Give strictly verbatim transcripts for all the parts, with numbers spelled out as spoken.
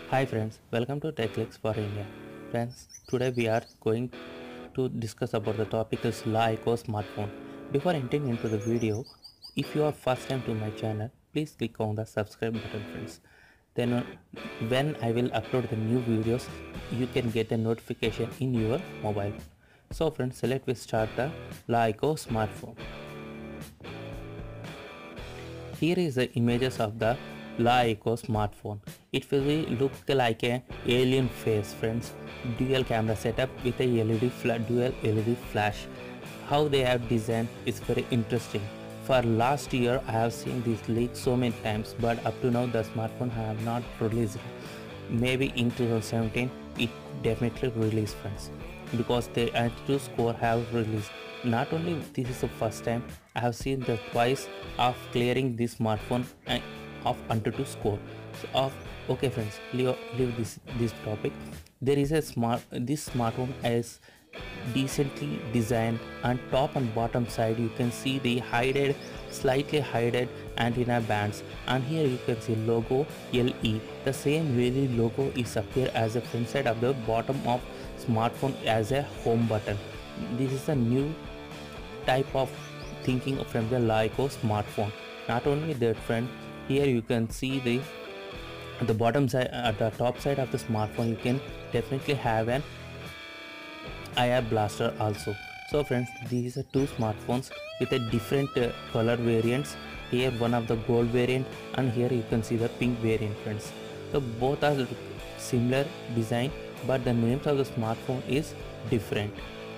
Hi friends, welcome to TechLeaks for India. Friends, today we are going to discuss about the topic is LaIco smartphone. Before entering into the video, if you are first time to my channel, please click on the subscribe button friends. Then uh, when I will upload the new videos, you can get a notification in your mobile. So friends, let me start the LaIco smartphone. Here is the images of the LaIco smartphone. It will be look like an alien face friends. Dual camera setup with a L E D dual L E D flash. How they have designed is very interesting. For last year I have seen this leak so many times, but up to now the smartphone have not released. Maybe in two thousand seventeen it definitely released friends, because the Antutu score have released. Not only this is the first time I have seen the twice of clearing this smartphone and of Antutu score. So of okay friends, leave, leave this this topic. There is a smart this smartphone is decently designed, and top and bottom side you can see the hidden slightly hidden antenna bands, and here you can see logo L E. The same really logo is appear as a front side of the bottom of smartphone as a home button. This is a new type of thinking from the LaIco smartphone. Not only that friend, here you can see the at the bottom side, at the top side of the smartphone you can definitely have an I R blaster also. So friends, these are two smartphones with a different uh, color variants. Here one of the gold variant, and here you can see the pink variant friends. So both are similar design, but the names of the smartphone is different.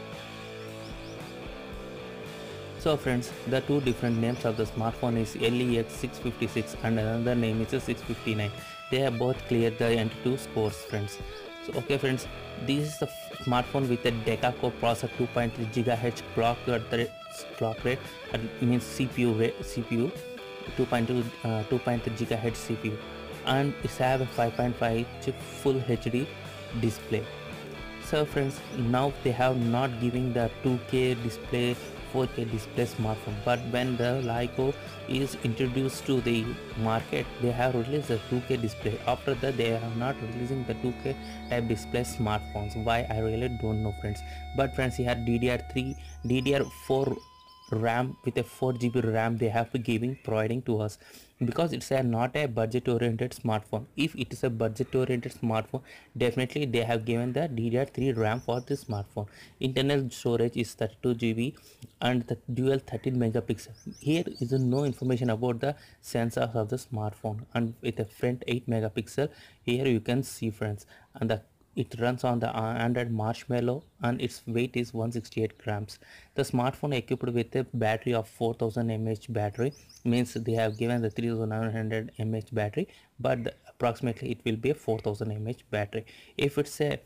So friends, the two different names of the smartphone is L E X six fifty-six and another name is six fifty-nine. They have both cleared the Antutu scores friends. So okay friends, this is the smartphone with a Deca-core processor two point three gigahertz clock rate, clock rate, that means C P U rate, C P U two point two uh, two point three gigahertz C P U, and it have a five point five inch full H D display. So friends, now they have not giving the two K display, four K display smartphone, but when the LaIco is introduced to the market, they have released a two K display. After that they are not releasing the two K type display smartphones. Why, I really don't know friends. But friends, here D D R three D D R four RAM with a four G B RAM they have giving providing to us, because it's a not a budget oriented smartphone. If it is a budget oriented smartphone, definitely they have given the D D R three RAM for this smartphone. Internal storage is thirty-two G B and the dual thirteen megapixel. Here is no information about the sensors of the smartphone, and with a front eight megapixel. Here you can see friends, and the it runs on the Android Marshmallow, and its weight is one hundred sixty-eight grams. The smartphone equipped with a battery of four thousand milliamp hour battery, means they have given the three thousand nine hundred milliamp hour battery, but the, approximately it will be a four thousand milliamp hour battery. If it's a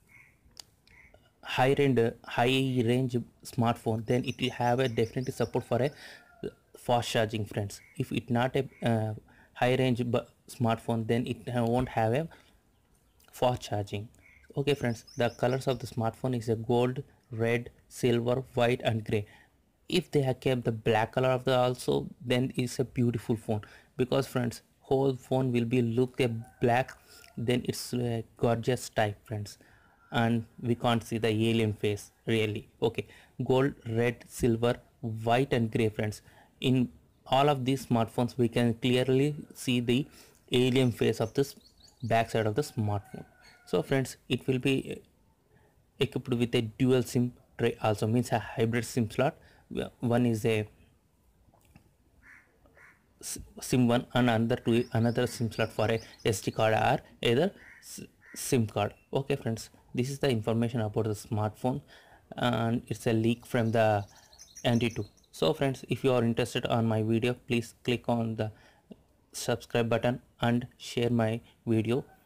high range high range smartphone, then it will have a definitely support for a fast charging friends. If it not a uh, high range smartphone, then it won't have a fast charging. Okay friends, the colors of the smartphone is a gold, red, silver, white and gray. If they have kept the black color of the also, then it's a beautiful phone, because friends, whole phone will be look a black, then it's a gorgeous type friends, and we can't see the alien face really. Okay, gold, red, silver, white and gray friends. In all of these smartphones we can clearly see the alien face of this back side of the smartphone. So friends, it will be equipped with a dual sim tray also, means a hybrid sim slot. One is a sim one and another to another sim slot for a S D card or either sim card. Okay friends, this is the information about the smartphone, and it's a leak from the Antutu. So friends, if you are interested on my video, please click on the subscribe button and share my video.